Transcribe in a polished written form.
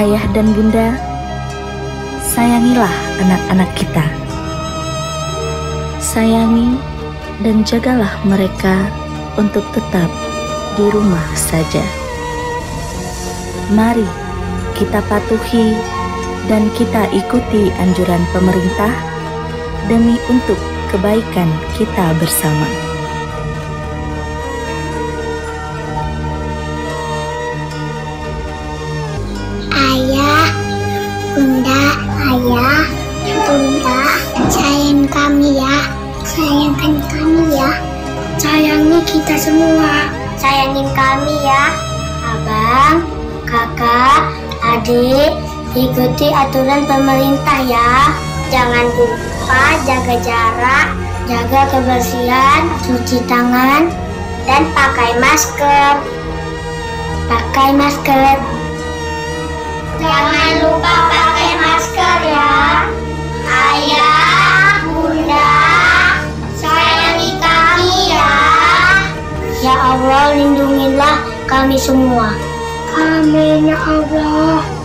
ayah dan bunda, sayangilah anak-anak kita. Sayangi dan jagalah mereka untuk tetap di rumah saja. Mari kita patuhi dan kita ikuti anjuran pemerintah demi untuk kebaikan kita bersama. Ayah, bunda, sayang kami ya. Sayangkan kami ya. Sayangi kita semua. Sayangin kami ya. Abang, kakak, adik, ikuti aturan pemerintah ya. Jangan lupa jaga jarak, jaga kebersihan, cuci tangan, dan pakai masker. Pakai masker. Jangan lupa pakai masker ya. Ayah, bunda, sayangi kami ya. Ya Allah, lindungilah kami semua. Amin ya Allah.